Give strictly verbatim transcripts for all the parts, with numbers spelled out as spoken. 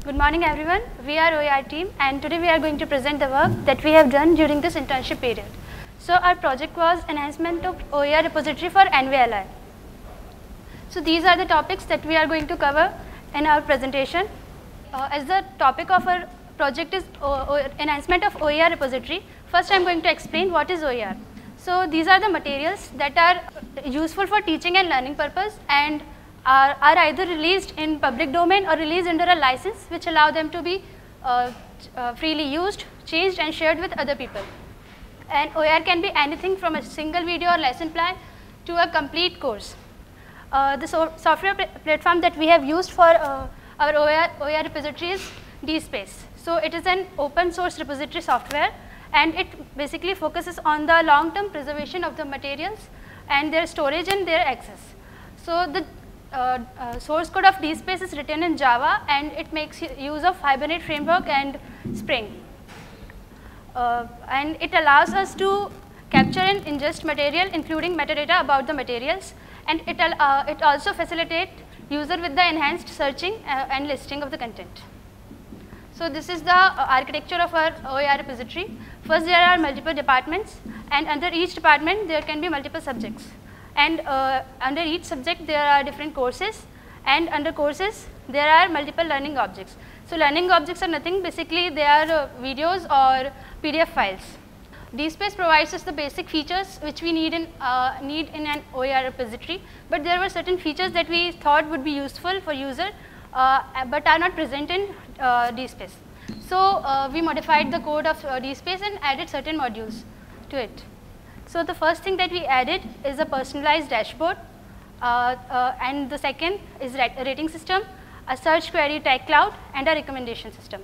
Good morning everyone, we are O E R team and today we are going to present the work that we have done during this internship period. So our project was enhancement of O E R repository for N V L I. So these are the topics that we are going to cover in our presentation. Uh, as the topic of our project is o o enhancement of O E R repository, first I am going to explain what is O E R. So these are the materials that are useful for teaching and learning purpose and are, are either released in public domain or released under a license which allow them to be uh, uh, freely used, changed and shared with other people. And O E R can be anything from a single video or lesson plan to a complete course. Uh, the so software pl platform that we have used for uh, our O E R, O E R repository is DSpace. So it is an open source repository software and it basically focuses on the long term preservation of the materials and their storage and their access. So the uh, uh, source code of DSpace is written in Java and it makes use of Hibernate framework and Spring. Uh, and it allows us to capture and ingest material including metadata about the materials, and it, uh, it also facilitates user with the enhanced searching uh, and listing of the content. So this is the uh, architecture of our O E R repository. First there are multiple departments and under each department there can be multiple subjects, and uh, under each subject there are different courses, and under courses there are multiple learning objects. So learning objects are nothing, basically they are uh, videos or P D F files. DSpace provides us the basic features which we need in, uh, need in an O E R repository, but there were certain features that we thought would be useful for user uh, but are not present in uh, DSpace. So uh, we modified the code of uh, DSpace and added certain modules to it. So the first thing that we added is a personalized dashboard, uh, uh, and the second is a rating system, a search query tag cloud and a recommendation system.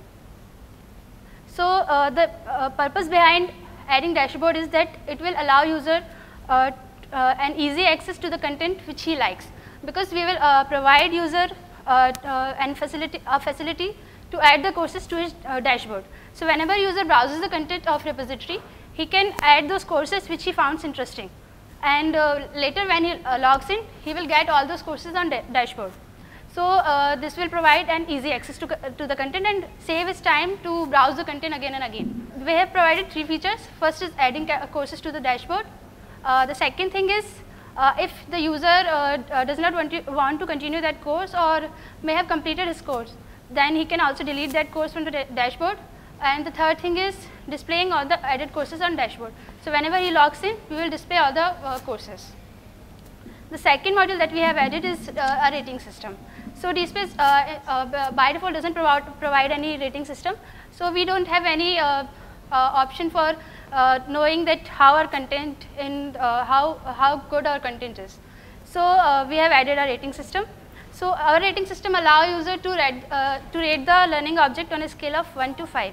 So uh, the uh, purpose behind adding dashboard is that it will allow user uh, uh, an easy access to the content which he likes, because we will uh, provide user uh, uh, and facility a facility to add the courses to his uh, dashboard. So whenever user browses the content of repository, he can add those courses which he finds interesting, and uh, later when he uh, logs in, he will get all those courses on da dashboard. So uh, this will provide an easy access to, to the content and save his time to browse the content again and again. We have provided three features. First is adding courses to the dashboard. Uh, the second thing is uh, if the user uh, uh, does not want to, want to continue that course or may have completed his course, then he can also delete that course from the da dashboard. And the third thing is displaying all the added courses on dashboard. So whenever he logs in, we will display all the uh, courses. The second module that we have added is uh, a rating system. So DSpace uh, uh, by default doesn't provide, provide any rating system. So we don't have any uh, uh, option for uh, knowing that how our content in uh, how how good our content is. So uh, we have added a rating system. So our rating system allows user to rate, uh, to rate the learning object on a scale of one to five.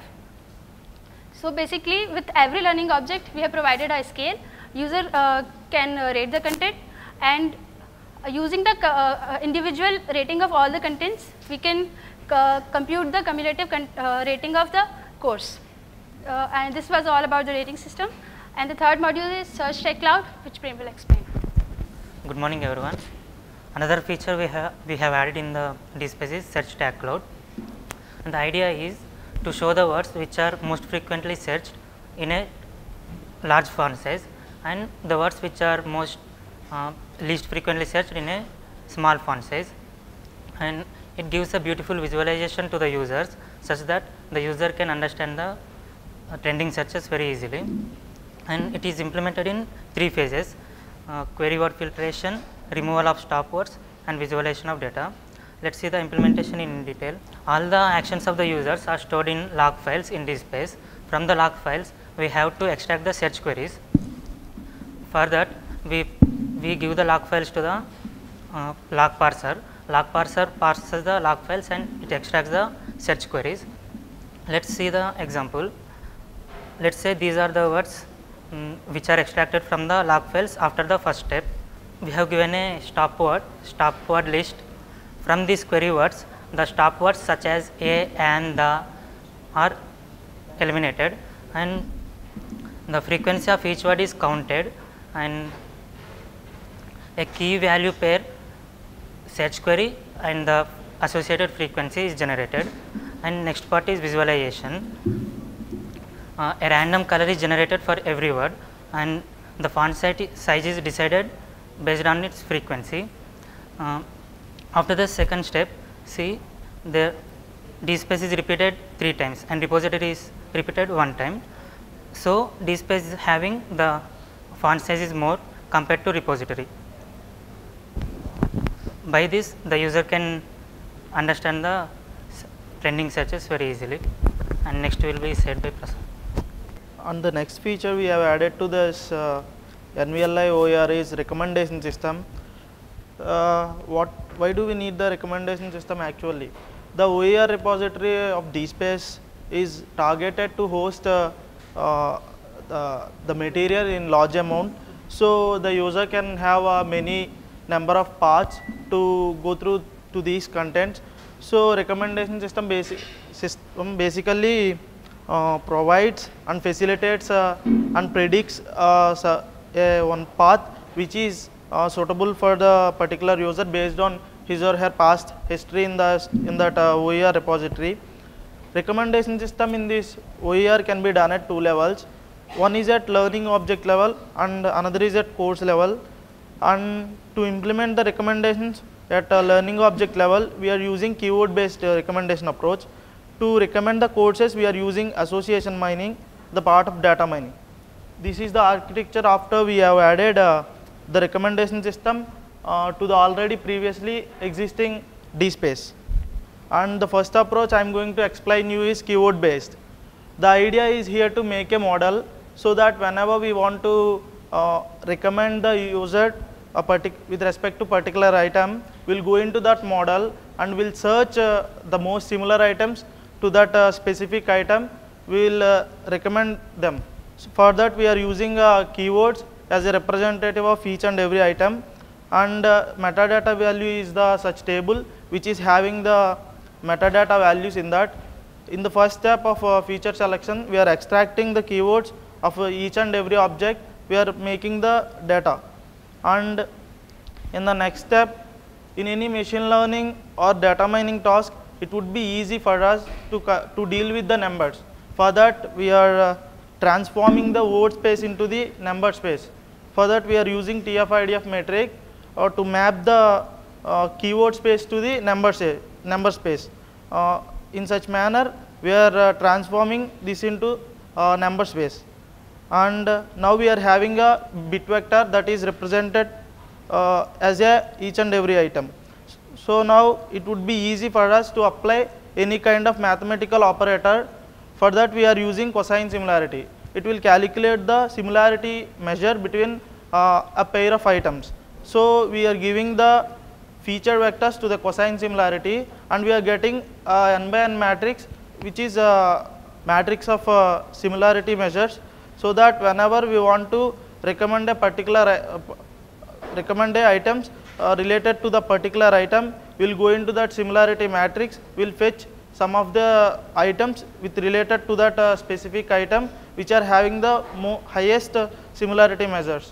So basically with every learning object we have provided a scale. User uh, can uh, rate the content, and uh, using the uh, individual rating of all the contents, we can uh, compute the cumulative uh, rating of the course. Uh, and this was all about the rating system. And the third module is search tag cloud, which Prem will explain. Good morning everyone. Another feature we have we have added in the DSpace is search tag cloud, and the idea is to show the words which are most frequently searched in a large font size and the words which are most uh, least frequently searched in a small font size, and it gives a beautiful visualization to the users such that the user can understand the uh, trending searches very easily. And it is implemented in three phases: uh, query word filtration, removal of stop words and visualization of data. Let's see the implementation in detail. All the actions of the users are stored in log files in DSpace. From the log files we have to extract the search queries. For that we we give the log files to the uh, log parser. Log parser parses the log files and it extracts the search queries. Let's see the example. Let's say these are the words um, which are extracted from the log files after the first step. We have given a stop word, stop word list. From these query words, the stop words such as a, and, the are eliminated, and the frequency of each word is counted, and a key value pair search query and the associated frequency is generated, and next part is visualization. Uh, a random color is generated for every word, and the font size is decided based on its frequency. Uh, after the second step, see the dspace is repeated three times and repository is repeated one time. So, dspace is having the font size is more compared to repository. By this, the user can understand the trending searches very easily, and next will be said by Prasad. And the next feature we have added to this uh, N V L I O E R is recommendation system. Uh, what? Why do we need the recommendation system actually? The O E R repository of dspace is targeted to host uh, uh, the, the material in large amount. So, the user can have uh, many number of paths to go through to these contents. So, recommendation system, basic, system basically uh, provides and facilitates uh, and predicts uh, so, uh, one path which is uh, suitable for the particular user based on his or her past history in the in that uh, O E R repository. Recommendation system in this O E R can be done at two levels. One is at learning object level and another is at course level. And to implement the recommendations at a learning object level, we are using keyword based uh, recommendation approach. To recommend the courses, we are using association mining, the part of data mining. This is the architecture after we have added uh, the recommendation system uh, to the already previously existing dspace. And the first approach I am going to explain you is keyword based. The idea is here to make a model so that whenever we want to uh, recommend the user a partic with respect to particular item, we will go into that model and we will search uh, the most similar items to that uh, specific item, we will uh, recommend them. So, for that we are using uh, keywords as a representative of each and every item, and uh, metadata value is the such table which is having the metadata values in that. In the first step of uh, feature selection, we are extracting the keywords of uh, each and every object, we are making the data. And in the next step, in any machine learning or data mining task, it would be easy for us to, to deal with the numbers. For that, we are uh, transforming the word space into the number space. For that, we are using T F I D F metric or to map the uh, keyword space to the number, say, number space. Uh, in such manner, we are uh, transforming this into uh, number space. And uh, now we are having a bit vector that is represented uh, as a each and every item. So, now it would be easy for us to apply any kind of mathematical operator. For that, we are using cosine similarity. It will calculate the similarity measure between uh, a pair of items. So, we are giving the feature vectors to the cosine similarity, and we are getting uh, n by n matrix, which is a matrix of uh, similarity measures, so that whenever we want to recommend a particular uh, recommend a items uh, related to the particular item, we will go into that similarity matrix, we will fetch some of the items with related to that uh, specific item which are having the mo highest uh, similarity measures.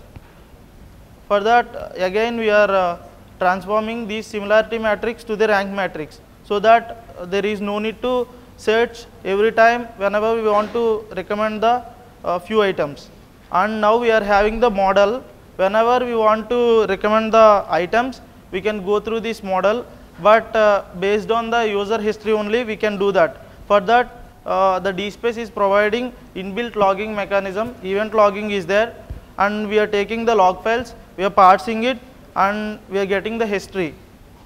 For that, uh, again we are uh, transforming these similarity matrix to the rank matrix, so that uh, there is no need to search every time whenever we want to recommend the uh, few items. And now we are having the model. Whenever we want to recommend the items, we can go through this model, but uh, based on the user history only we can do that. For that, uh, the dspace is providing inbuilt logging mechanism, event logging is there, and we are taking the log files, we are parsing it, and we are getting the history.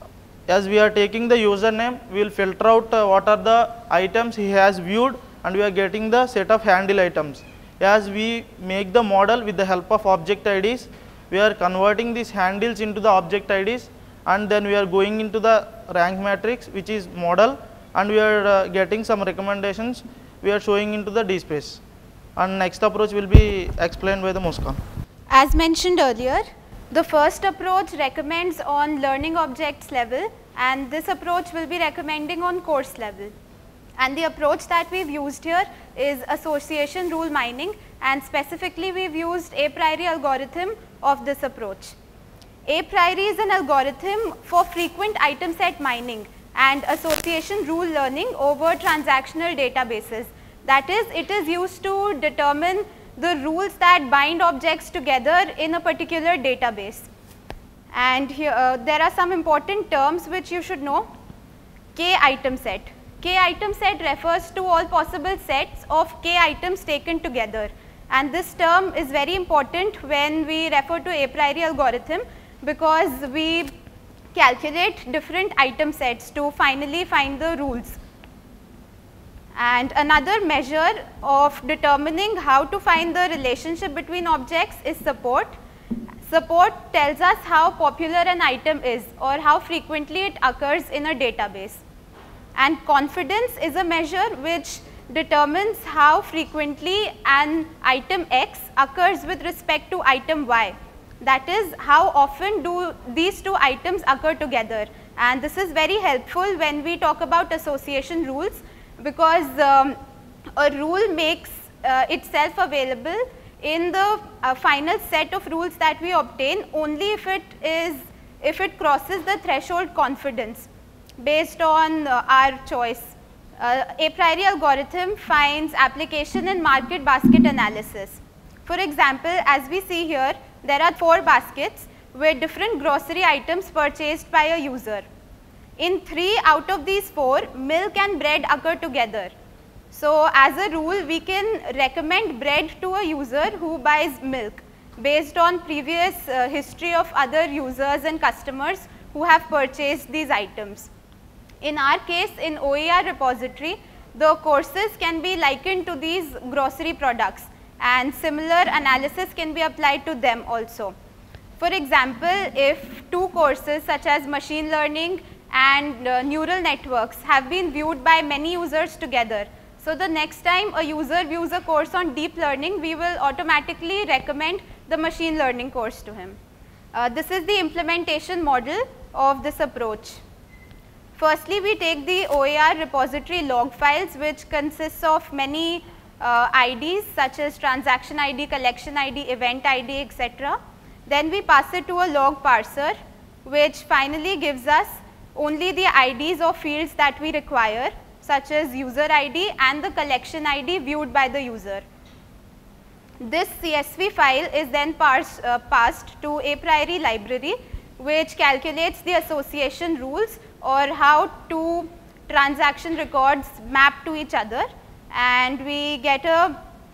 As we are taking the username, we will filter out uh, what are the items he has viewed, and we are getting the set of handle items. As we make the model with the help of object I Ds, we are converting these handles into the object I Ds, and then we are going into the rank matrix, which is model, and we are uh, getting some recommendations we are showing into the dspace. And next approach will be explained by the Muskan. As mentioned earlier, the first approach recommends on learning objects level, and this approach will be recommending on course level. And the approach that we've used here is association rule mining, and specifically we've used a priori algorithm of this approach. A priori is an algorithm for frequent item set mining, and association rule learning over transactional databases. That is, it is used to determine the rules that bind objects together in a particular database. And here, uh, there are some important terms which you should know. K item set. K item set refers to all possible sets of k items taken together. And this term is very important when we refer to a priori algorithm, because we calculate different item sets to finally find the rules. And another measure of determining how to find the relationship between objects is support. Support tells us how popular an item is or how frequently it occurs in a database. And confidence is a measure which determines how frequently an item X occurs with respect to item Y. That is, how often do these two items occur together. And this is very helpful when we talk about association rules, because um, a rule makes uh, itself available in the uh, final set of rules that we obtain only if it is, if it crosses the threshold confidence based on uh, our choice. Uh, a priori algorithm finds application in market basket analysis. For example, as we see here, there are four baskets with different grocery items purchased by a user. In three out of these four, milk and bread occur together. So, as a rule, we can recommend bread to a user who buys milk based on previous uh, history of other users and customers who have purchased these items. In our case, in O E R repository, the courses can be likened to these grocery products, and similar analysis can be applied to them also. For example, if two courses such as machine learning and uh, neural networks have been viewed by many users together, so the next time a user views a course on deep learning, we will automatically recommend the machine learning course to him. Uh, this is the implementation model of this approach. Firstly, we take the O E R repository log files, which consists of many uh, I Ds such as transaction I D, collection I D, event I D, et cetera. Then we pass it to a log parser, which finally gives us only the I Ds of fields that we require, such as user I D and the collection I D viewed by the user. This C S V file is then parse, uh, passed to a priori library, which calculates the association rules or how two transaction records map to each other, and we get a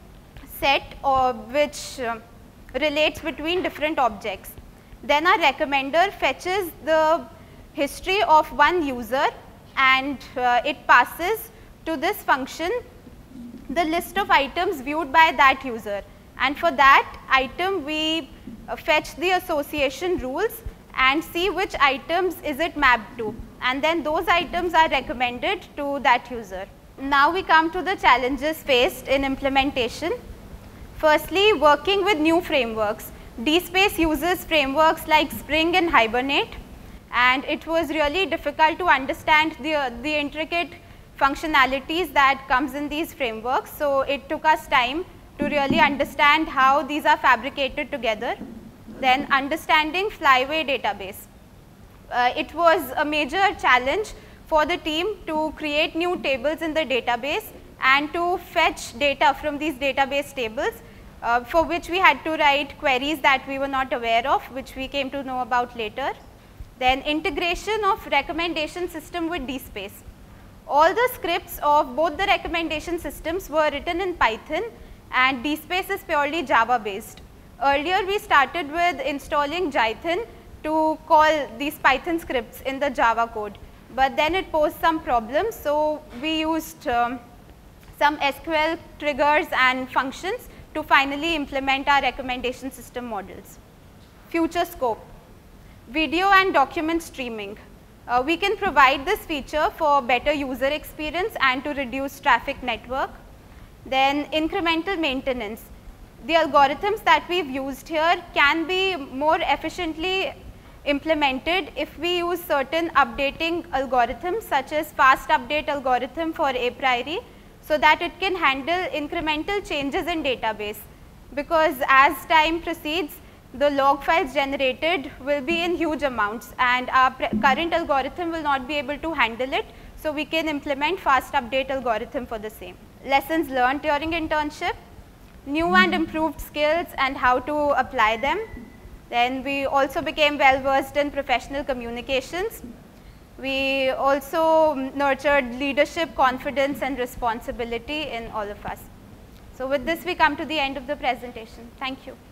set of which uh, relates between different objects. Then our recommender fetches the history of one user, and uh, it passes to this function the list of items viewed by that user, and for that item we uh, fetch the association rules and see which items is it mapped to, and then those items are recommended to that user. Now we come to the challenges faced in implementation. Firstly, working with new frameworks. D SPACE uses frameworks like Spring and Hibernate, and it was really difficult to understand the, uh, the intricate functionalities that comes in these frameworks. So, it took us time to really understand how these are fabricated together. Then understanding Flyway database. Uh, it was a major challenge for the team to create new tables in the database and to fetch data from these database tables, uh, for which we had to write queries that we were not aware of, which we came to know about later. Then integration of recommendation system with D SPACE. All the scripts of both the recommendation systems were written in Python, and D SPACE is purely Java based. Earlier we started with installing Jython to call these Python scripts in the Java code, but then it posed some problems, so we used um, some S Q L triggers and functions to finally implement our recommendation system models. Future scope. Video and document streaming. Uh, we can provide this feature for better user experience and to reduce traffic network. Then incremental maintenance. The algorithms that we've used here can be more efficiently implemented if we use certain updating algorithms such as fast update algorithm for a priori, so that it can handle incremental changes in database, because as time proceeds the log files generated will be in huge amounts, and our current algorithm will not be able to handle it. So we can implement fast update algorithm for the same. Lessons learned during internship, new and improved skills and how to apply them. Then we also became well versed in professional communications. We also nurtured leadership, confidence and responsibility in all of us. So with this we come to the end of the presentation. Thank you.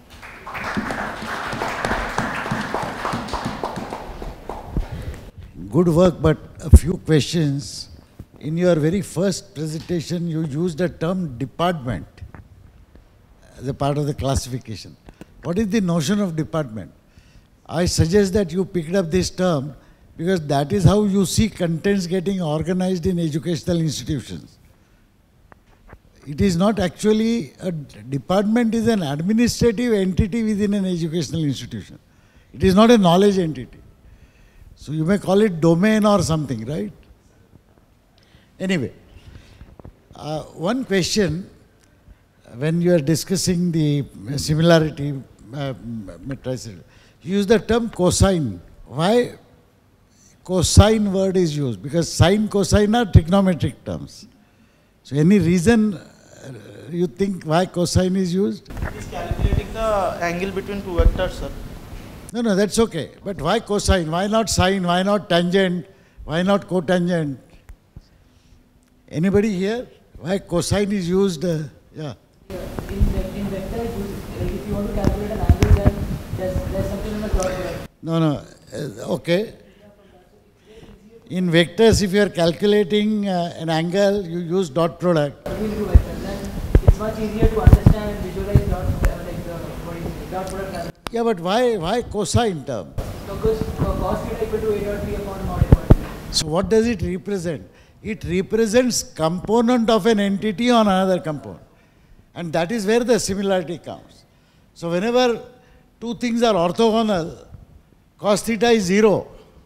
Good work, but a few questions. In your very first presentation, you used the term department as a part of the classification. What is the notion of department? I suggest that you picked up this term because that is how you see contents getting organized in educational institutions. It is not actually a department, is an administrative entity within an educational institution. It is not a knowledge entity. So you may call it domain or something, right? Anyway, uh, one question, when you are discussing the similarity uh, matrices, you use the term cosine. Why cosine word is used? Because sine, cosine are trigonometric terms. So any reason uh, you think why cosine is used? It is calculating the angle between two vectors, sir. No, no, that's okay. But why cosine? Why not sine? Why not tangent? Why not cotangent? Anybody here? Why cosine is used? Uh, yeah. In, in vector, if you want to calculate an angle, then there's, there's something in the dot product. No, no. Uh, okay. In vectors, if you are calculating uh, an angle, you use dot product. Between two vectors, then it's much easier to understand and visualize dot, uh, like the, what is it, dot product. Yeah, but why why cosine term? Because uh, cos theta equal to a dot b upon mod a dot. So what does it represent? It represents component of an entity on another component. And that is where the similarity comes. So whenever two things are orthogonal, cos theta is zero.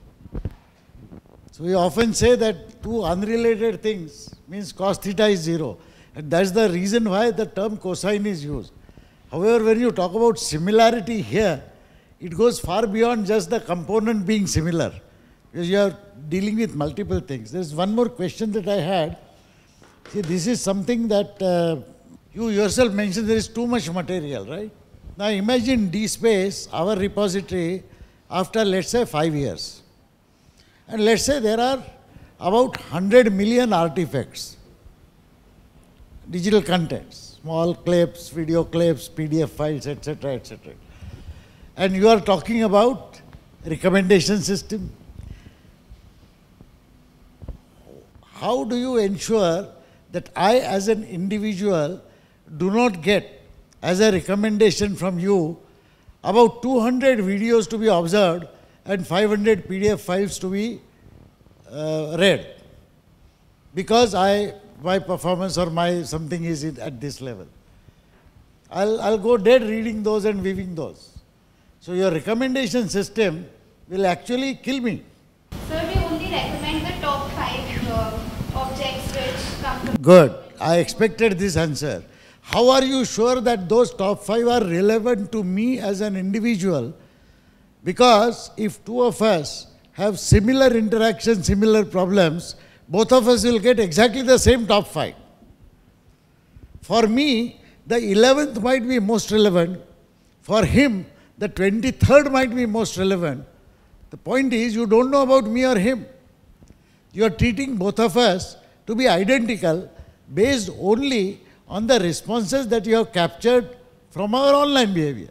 So we often say that two unrelated things means cos theta is zero. And that's the reason why the term cosine is used. However, when you talk about similarity here, it goes far beyond just the component being similar. Because you are dealing with multiple things. There's one more question that I had. See, this is something that uh, you yourself mentioned there is too much material, right? Now imagine D space, our repository, after let's say five years. And let's say there are about one hundred million artifacts, digital contents, small clips, video clips, P D F files, et cetera, et cetera. And you are talking about recommendation system. How do you ensure that I as an individual do not get as a recommendation from you about two hundred videos to be observed and five hundred P D F files to be uh, read because I, my performance or my something is at this level. I'll, I'll go dead reading those and viewing those. So your recommendation system will actually kill me. Sir, we only recommend the top five uh, objects which come to... Good. I expected this answer. How are you sure that those top five are relevant to me as an individual? Because if two of us have similar interactions, similar problems, both of us will get exactly the same top five. For me, the eleventh might be most relevant. For him, the twenty-third might be most relevant. The point is, you don't know about me or him. You are treating both of us to be identical based only on the responses that you have captured from our online behavior.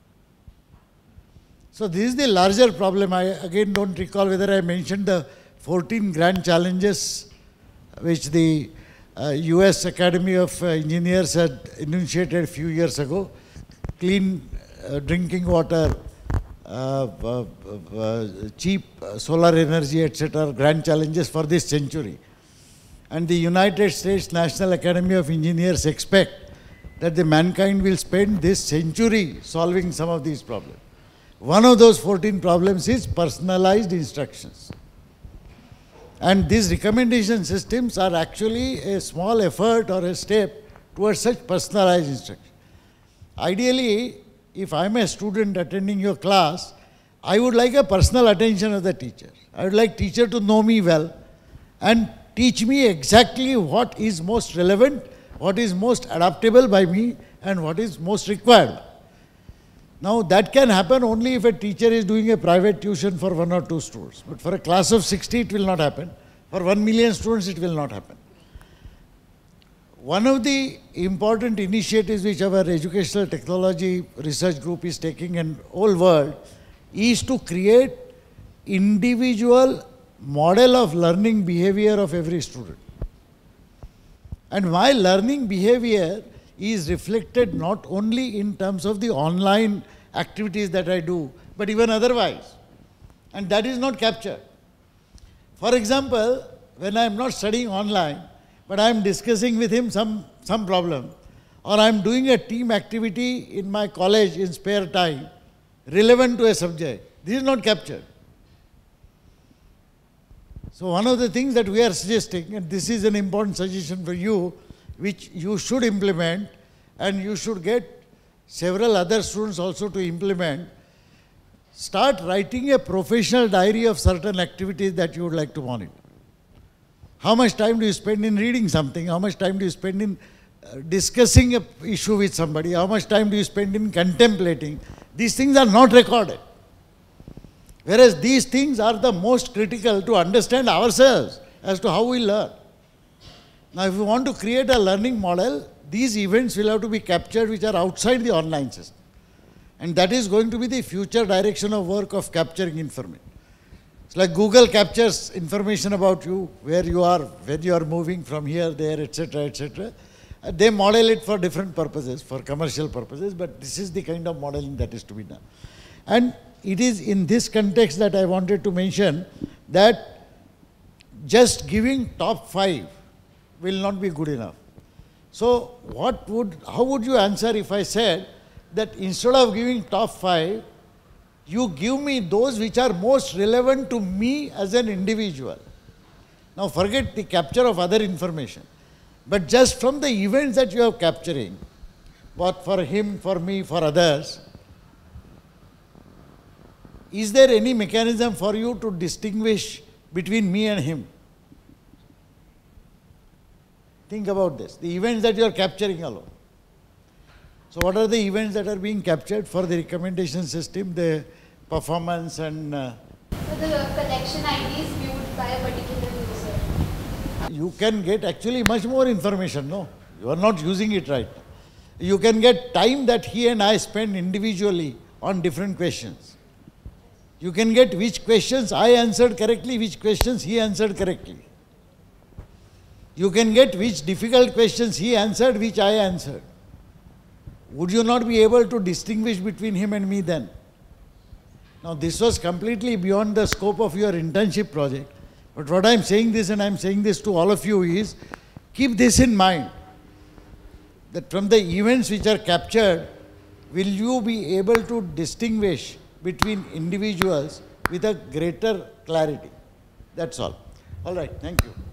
So this is the larger problem. I again don't recall whether I mentioned the fourteen grand challenges which the uh, U S Academy of uh, Engineers had initiated a few years ago. Clean uh, drinking water, uh, uh, uh, cheap uh, solar energy, et cetera, grand challenges for this century. And the United States National Academy of Engineers expect that the mankind will spend this century solving some of these problems. One of those fourteen problems is personalized instructions. And these recommendation systems are actually a small effort or a step towards such personalized instruction. Ideally, if I'm a student attending your class, I would like a personal attention of the teacher. I would like teacher to know me well and teach me exactly what is most relevant, what is most adaptable by me, and what is most required. Now that can happen only if a teacher is doing a private tuition for one or two students. But for a class of sixty, it will not happen. For one million students, it will not happen. One of the important initiatives which our educational technology research group is taking in whole world is to create individual model of learning behavior of every student. And my learning behavior is reflected not only in terms of the online activities that I do, but even otherwise. And that is not captured. For example, when I am not studying online, but I am discussing with him some, some problem, or I am doing a team activity in my college in spare time, relevant to a subject, this is not captured. So one of the things that we are suggesting, and this is an important suggestion for you, which you should implement, and you should get several other students also to implement, start writing a professional diary of certain activities that you would like to monitor. How much time do you spend in reading something? How much time do you spend in uh, discussing an issue with somebody? How much time do you spend in contemplating? These things are not recorded. Whereas these things are the most critical to understand ourselves as to how we learn. Now, if we want to create a learning model, these events will have to be captured which are outside the online system. And that is going to be the future direction of work of capturing information. It's like Google captures information about you, where you are, when you are moving from here, there, et cetera, et cetera. Uh, they model it for different purposes, for commercial purposes, but this is the kind of modeling that is to be done. And it is in this context that I wanted to mention that just giving top five will not be good enough. So what would, how would you answer if I said that instead of giving top five, you give me those which are most relevant to me as an individual. Now forget the capture of other information, but just from the events that you are capturing, what for him, for me, for others, is there any mechanism for you to distinguish between me and him? Think about this, the events that you are capturing alone. So what are the events that are being captured for the recommendation system, the performance and... Uh, so the collection I D is viewed by a particular user. You can get actually much more information, no? You are not using it right. You can get time that he and I spend individually on different questions. You can get which questions I answered correctly, which questions he answered correctly. You can get which difficult questions he answered, which I answered. Would you not be able to distinguish between him and me then? Now this was completely beyond the scope of your internship project. But what I am saying this, and I am saying this to all of you, is keep this in mind, that from the events which are captured, will you be able to distinguish between individuals with a greater clarity? That's all. All right, thank you.